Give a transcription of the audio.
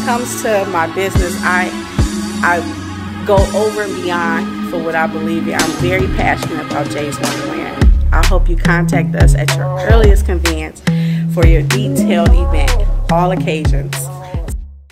comes to my business, I go over and beyond for what I believe in. I'm very passionate about Jay's Wonderland. I hope you contact us at your earliest convenience for your detailed event, all occasions.